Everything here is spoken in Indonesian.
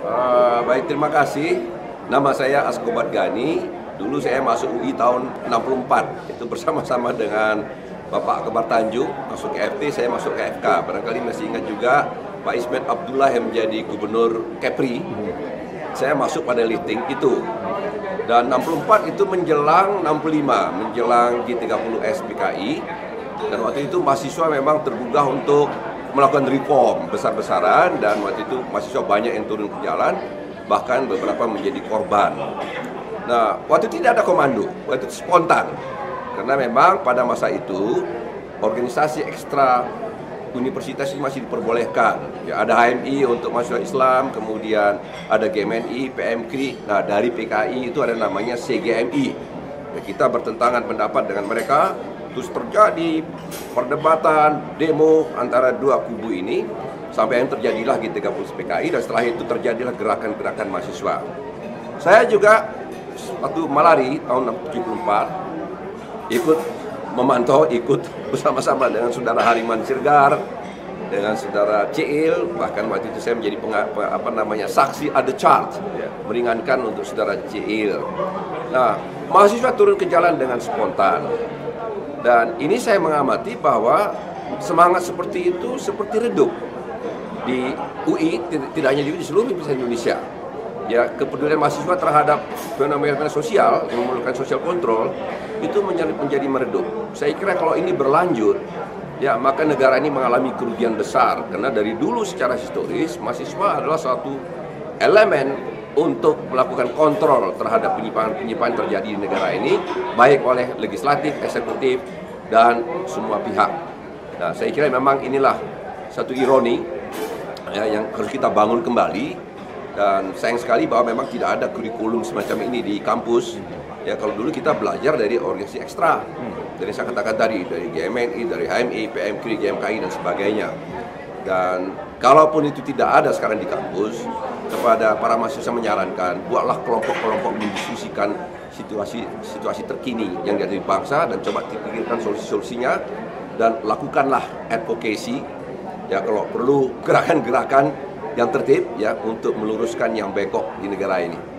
Baik, terima kasih. Nama saya Askobat Gani. Dulu saya masuk UI tahun 64. Itu bersama-sama dengan Bapak Akbar Tanjung masuk ke FT, saya masuk ke FK. Barangkali masih ingat juga Pak Ismet Abdullah yang menjadi Gubernur Kepri. Saya masuk pada lifting itu. Dan 64 itu menjelang 65, menjelang G30S PKI. Dan waktu itu mahasiswa memang tergugah untuk melakukan reform besar-besaran, dan waktu itu mahasiswa banyak yang turun ke jalan, bahkan beberapa menjadi korban. Nah, waktu itu tidak ada komando, waktu itu spontan. Karena memang pada masa itu organisasi ekstra universitas masih diperbolehkan. Ya, ada HMI untuk mahasiswa Islam, kemudian ada GMNI, PMKRI. Nah, dari PKI itu ada namanya CGMI. Ya, kita bertentangan pendapat dengan mereka. Terus terjadi perdebatan, demo antara dua kubu ini, sampai yang terjadilah G30 PKI, dan setelah itu terjadilah gerakan-gerakan mahasiswa. Saya juga waktu Malari tahun 74 ikut memantau, ikut bersama-sama dengan saudara Hariman Sirgar, dengan saudara Cil, bahkan waktu itu saya menjadi saksi ada chart, ya, meringankan untuk saudara Cil. Nah, mahasiswa turun ke jalan dengan spontan. Dan ini saya mengamati bahwa semangat seperti itu seperti redup di UI, tidak hanya di UI, di seluruh Universitas Indonesia. Ya, kepedulian mahasiswa terhadap fenomena sosial yang memerlukan social control itu menjadi meredup. Saya kira kalau ini berlanjut, ya maka negara ini mengalami kerugian besar, karena dari dulu secara historis mahasiswa adalah suatu elemen untuk melakukan kontrol terhadap penyimpangan terjadi di negara ini, baik oleh legislatif, eksekutif, dan semua pihak. Nah, saya kira memang inilah satu ironi, ya, yang harus kita bangun kembali. Dan sayang sekali bahwa memang tidak ada kurikulum semacam ini di kampus. Ya, kalau dulu kita belajar dari organisasi ekstra, dari saya katakan tadi, dari GMNI, dari HMI, PMKRI, GMKI, dan sebagainya. Dan kalaupun itu tidak ada sekarang di kampus, kepada para mahasiswa menyarankan, buatlah kelompok-kelompok mendiskusikan situasi terkini yang ada di bangsa, dan coba dipikirkan solusi-solusinya, dan lakukanlah advocacy, ya kalau perlu gerakan-gerakan yang tertib, ya, untuk meluruskan yang bengkok di negara ini.